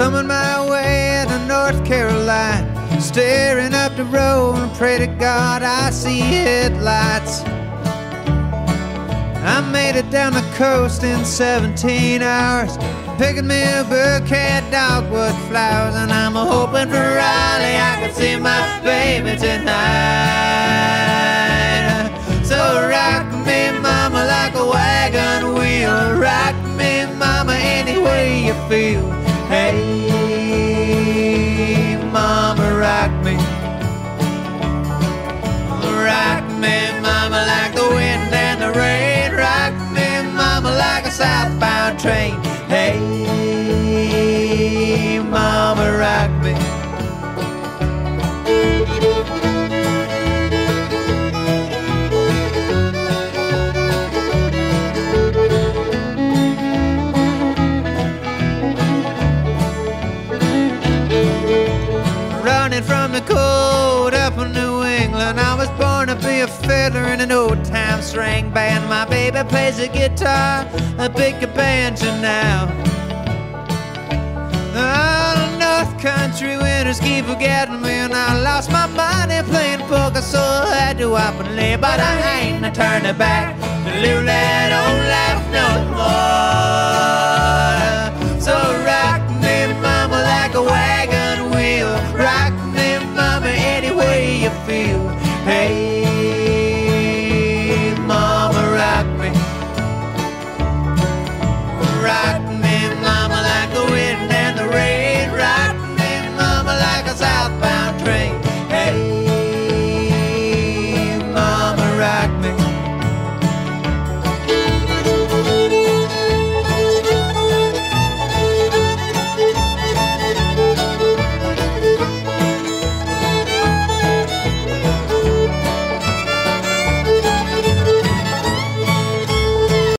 coming my way to North Carolina, staring up the road and pray to God I see headlights. I made it down the coast in 17 hours, picking me a bouquet of dogwood flowers, and I'm hoping for Raleigh I can see my baby tonight. So rock me, mama, like a wagon wheel. Rock me, mama, any way you feel. Hey, mama, rock me. Rock me, mama, like the wind and the rain. Rock me, mama, like a southbound train. Hey, mama, rock me. Running from the cold up in New England, I was born to be a fiddler in an old-time string band. My baby plays the guitar, I pick a banjo now. Oh, North Country winters keep forgetting me, and I lost my money playing poker, so I had to up and lay. But I ain't turning back to live that old life no more. So right